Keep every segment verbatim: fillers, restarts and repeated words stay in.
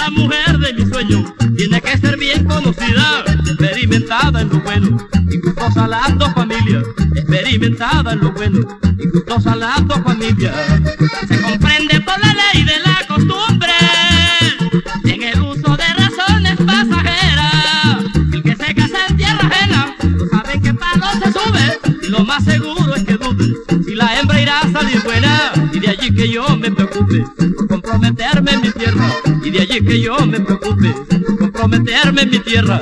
la mujer de mi sueño tiene que ser bien conocida, experimentada en lo bueno y gustosa a las dos familias, experimentada en lo bueno y gustosa a las dos familias. Se comprende por la ley de la costumbre y en el uso de razones pasajeras. El que se casa en tierra ajena no sabe qué palo se sube, y lo más seguro es que dude si la hembra irá a salir buena. Y de allí que yo me preocupe por comprometerme en mi tierra, y de allí que yo me preocupe por comprometerme en mi tierra.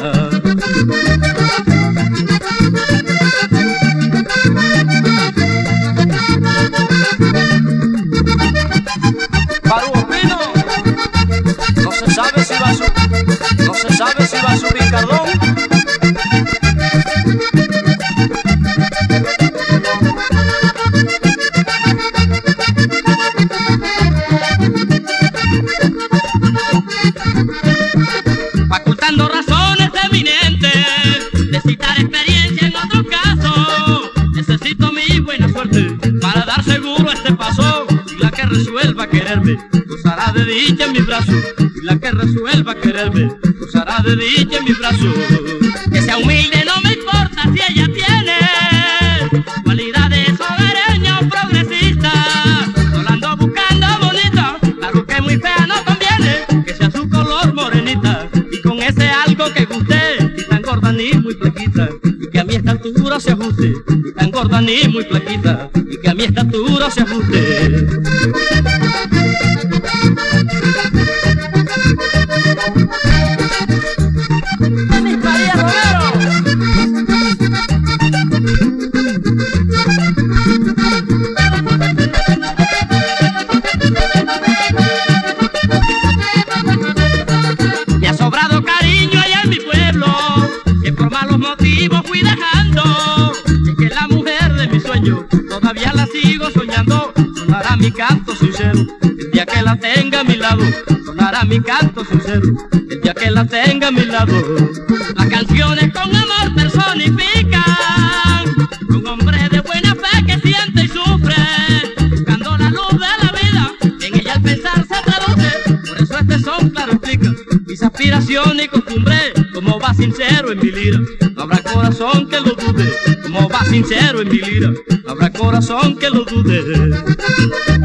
Barú Pino, no se sabe si va a subir, no se sabe si va a subir Cardón. Facultando razones eminentes de citar experiencia en otros casos, necesito mi buena suerte para dar seguro este paso. Y la que resuelva quererme gozará de dicha en mis brazos, y la que resuelva quererme gozará de dicha en mis brazos. Que sea humilde no me importa si ella tiene cualidades hogareña o progresista. No la ando buscando bonita, claro que muy fea no conviene, que sea su color morenita y con ese algo que guste, ni tan gorda ni muy flaquita, y que a mi estatura se ajuste, ni tan gorda ni muy flaquita, y que a mi estatura se ajuste. Miss María Romero. Me ha sobrado cariño allá en mi pueblo, que por malos motivos fui dejando. Es que la mujer de mi sueño todavía la sigo soñando. Sonará mi canto sincero el día que la tenga a mi lado, sonará mi canto sincero el día que la tenga a mi lado. Las canciones con amor personifican un hombre de buena fe que siente y sufre, buscando la luz de la vida, en ella al pensar se traduce. Por eso este son claro explica mis aspiraciones y costumbres, como va sincero en mi lira, no habrá corazón que lo dude. Como va sincero en mi lira, no habrá corazón que lo dude.